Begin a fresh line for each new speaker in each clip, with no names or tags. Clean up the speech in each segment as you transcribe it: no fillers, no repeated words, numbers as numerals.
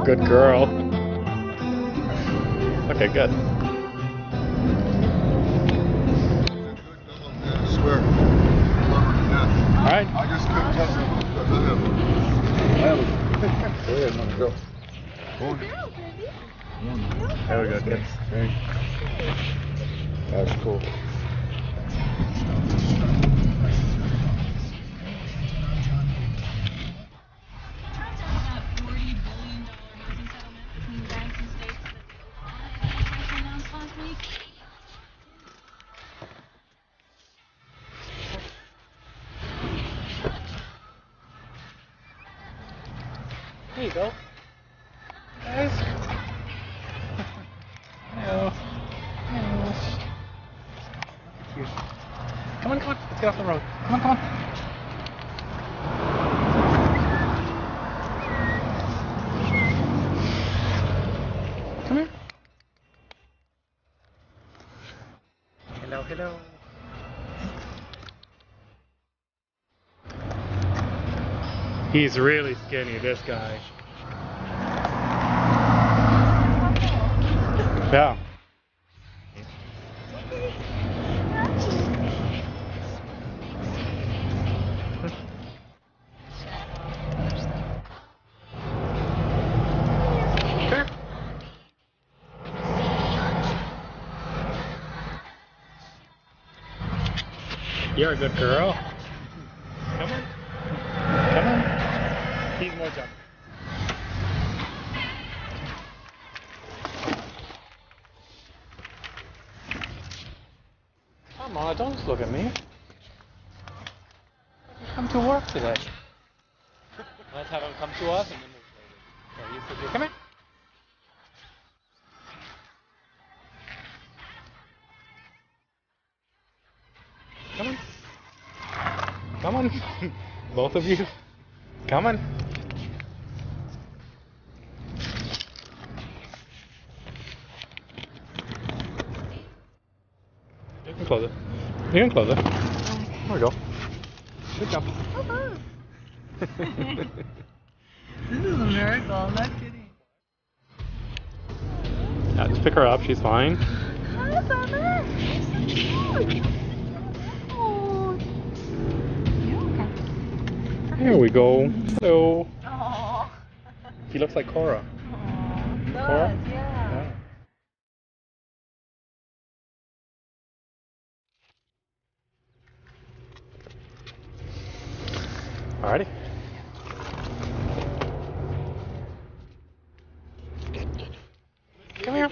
good girl. Okay, good.
I swear.
All right.
I just couldn't touch them because I have a... Go ahead, mama, go.
There we go, kids.
That's cool.
There you go. Guys. Hello. Hello. Cute. Come on, come on. Let's get off the road. Come on, come on. Come here. Hello, hello. He's really skinny, this guy. Yeah. Here. You're a good girl. Come on. Come on. He's more jumping. Come on, don't just look at me. Come to work today. Let's have him come to us and then we'll you sit here. Come here. Come on. Come on. Both of you. Come on. You can close it. You can close it. There we go. Good job.
This is a miracle, I'm not kidding.
Yeah, just pick her up. She's fine.
Hi, Bubba. You're so cute. Oh. You okay?
Here we go. Hello.
Aww.
He looks like Cora.
Aww. It
Cora?
does, yeah.
Alrighty. Come here.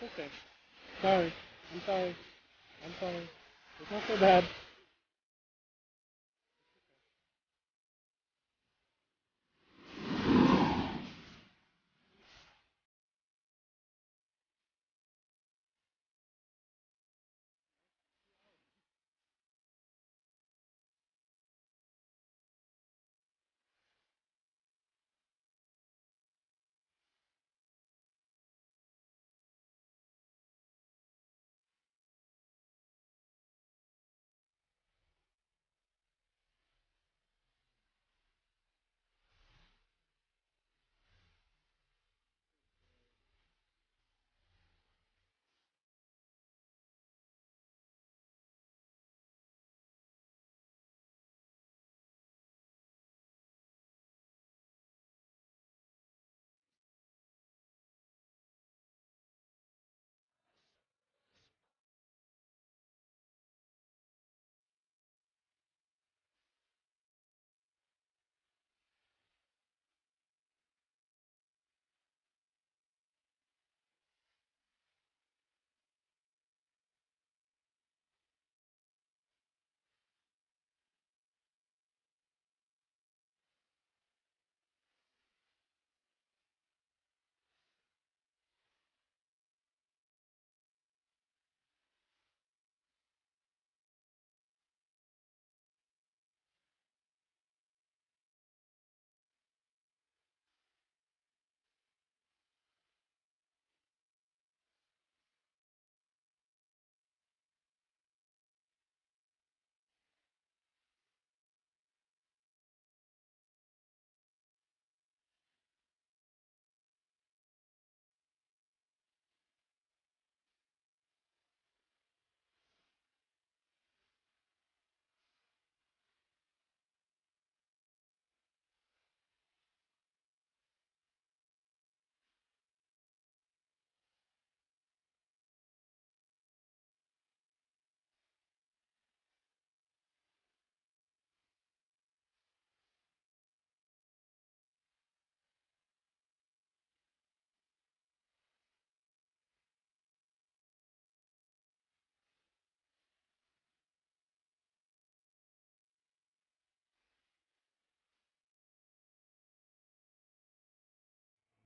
okay. Sorry. I'm sorry. I'm sorry. It's not so bad.